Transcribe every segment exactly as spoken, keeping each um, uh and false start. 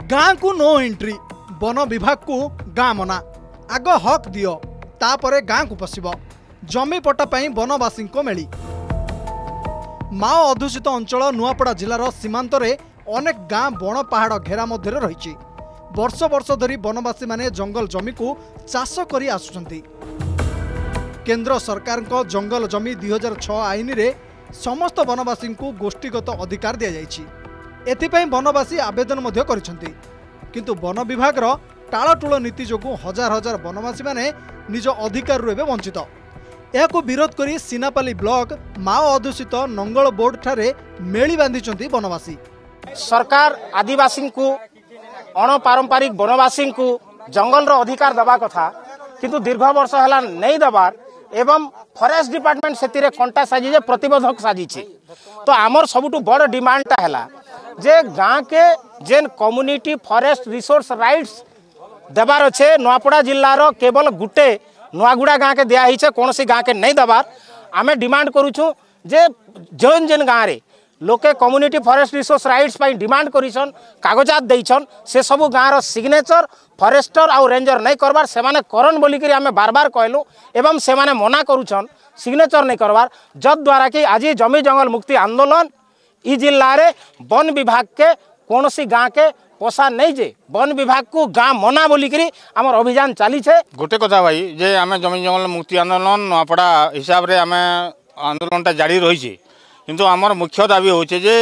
गाँ को no entry, one विभाग को गाँ मना। आग हक दियो तापरे गाँ को पशिब। जमी पट्टा पाई वनवासी को मेली। माओ अधूषित अंचल नुआपड़ा जिलार सीमांत रे अनेक गाँ बण पहाड़ घेरा मध्य रही। वर्ष वर्ष धरी वनवासी माने जंगल जमी को चाष करी आसुचंती। केंद्र सरकार को जंगल जमी दुई हजार छह आईन रे समस्त वनवासी को गोष्ठीगत अधिकार दिया जायछि। एथिपाई वनवासी आवेदन मध्य करिसंती, किंतु वन विभाग रो टाळटुळ नीति जोगु हजार हजार वनवासी माने निज अधिकार रु एबे वंचित। एहाको विरोध करी सीनापाली ब्लॉक माओ अधूषित नंगल बोर्ड ठारे मेली बांधिचंती वनवासी। सरकार आदिवासी को अण पारंपरिक वनवासी को जंगल रो अधिकार दबा कथा, किंतु दीर्घ वर्ष हला नहीं दबार एवं फॉरेस्ट डिपार्टमेंट से कंटा साजी जे प्रतिबंधक साजी। तो आमर सबुठु बड़ डिमांडटा हैला जे गाँ के जेन कम्युनिटी फॉरेस्ट रिसोर्स राइट्स देवार अच्छे नुआपड़ा जिल्लार केवल गुटे नुआगुड़ा गाँ के दिया ही कौन सी गाँ के नहीं दबार आमे डिमांड करूँ जे जेन जेन गाँव रे लोके कम्युनिटी फॉरेस्ट रिसोर्स राइट्स पाई डिमांड करिसन कागजात देइछन से सबु गाँव सिग्नेचर फॉरेस्टर आउ रेंजर नहीं करबार से माने करन बोली करी आमे बार बार कहलु एवं से माने मना करूछन सिग्नेचर नहीं करबार, जद द्वारा कि आज जमी जंगल मुक्ति आंदोलन इ जिल्ला रे वन विभाग के कौन सी गाँ के पोसा नहीं जे वन विभाग को गाँ मना बोली करी आमर अभियान चली छे। गोटे कथा भाई जे आमे जमी जंगल मुक्ति आंदोलन नुआपड़ा हिसाब रे आमे आंदोलनटा जारी रही छे, किंतु आमर मुख्य दाबी होचे जे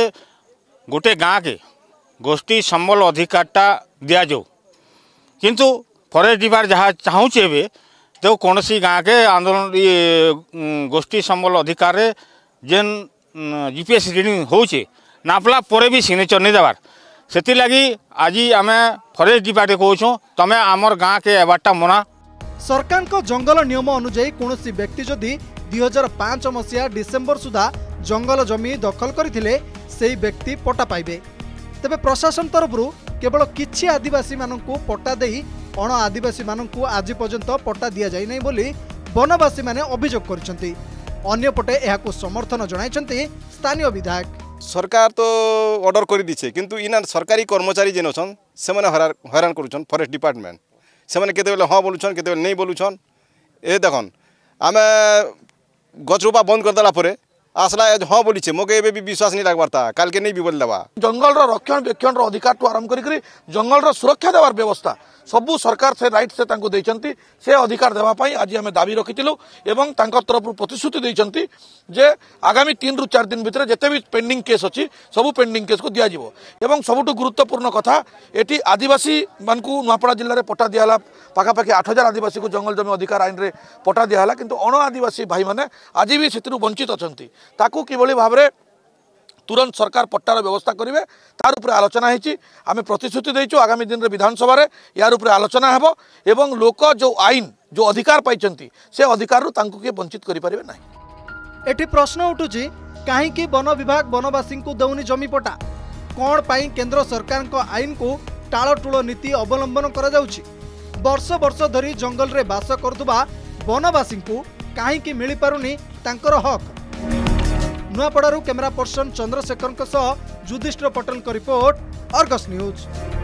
गोटे गाँ के गोष्ठी संबल अधिकारटा दिया जाऊ, किंतु फॉरेस्ट डिपार्ट जहाँ चाहूचे एबे तो कौन सी गाँ के आंदोलन ये गोष्ठी संबल अधिकार रे जेन जीपीएस रीडिंग होचे नापला परे भी सिग्नेचर नहीं देवार। सेति लगी आज आम फॉरेस्ट डिपार्टमेंट कहूँ तमें आमर गाँ के एवार्डटा मना। सरकार को जंगल नियम अनुजाई कौन व्यक्ति जदि दुई हजार पांच मसीहा डिसेम्बर सुधा जंगल जमी दखल करथिले सेही व्यक्ति पट्टा पाइबे। तेबे प्रशासन तरफ केवल किछि आदिवासी माननकु पट्टा देई अण आदिवासी माननकु आज पर्यंत पट्टा दिया जाय नै बोली वनवासी माने अभियोग करछंती। अन्यपटे एहाको समर्थन जणाइछंती स्थानीय विधायक। सरकार तो ऑर्डर कर दीछे, किंतु इना सरकारी कर्मचारी जेन अछन से माने हैरान करूछन फॉरेस्ट डिपार्टमेंट से माने केते बेले हां बोलुछन केते बेले नहीं बोलुछन। ए देखन आमे गछ रोपा बंद कर देला परे आसला हाँ बोली मोके भी विश्वास नहीं लगवार था काल के नहीं भी बोल दबा। जंगल रक्षण बेक्षण अधिकार टू आरंभ करी जंगल सुरक्षा देवार व्यवस्था सबू सरकार से राइट से तांको देइचंती से अधिकार देवा पाई आज हमें दाबी रखिथिलु एवं तांकर तरफ प्रतिश्रुति देइचंती जे आगामी तीन रु चार दिन भितर जेते भी पेंडिंग केस अछि सबू पेंडिंग केस को दिया जिवो। एवं सबुठु गुरुत्वपूर्ण कथा एटी आदिवासी मानकु नुआपड़ा जिल्ला रे पट्टा दियाला पाखापाखि आठ हजार आदिवासी को जंगल जमी अधिकार आईन रे पट्टा दियाला, किंतु अण आदिवासी भाई माने आज भी सेतिरु वंचित अछंती। ताकू किभली भाबरे तुरंत सरकार पट्टार व्यवस्था करेंगे तार उपरे आलोचना होती। आम प्रतिश्रुति देचु आगामी दिन में विधानसभा रे यार उपरे आलोचना हेबो एवं लोक जो आईन जो अधिकार पाइचंती से अधिकार तांको के वंचित करि परिबे नाही। एठी प्रश्न उठुची काहेकि वन विभाग वनवासी को दौनी जमी पट्टा कौन पाई केंद्र सरकार को आईन को टाळटुळ नीति अवलंबन करा जाउची। वर्ष वर्ष धरी जंगल रे बास करथुबा वनवासी को काहेकि मिली पारुनी तांकर हक। नुआपड़ारू camera person Chandrashekhar Yudhishthir Patel report, Argus news.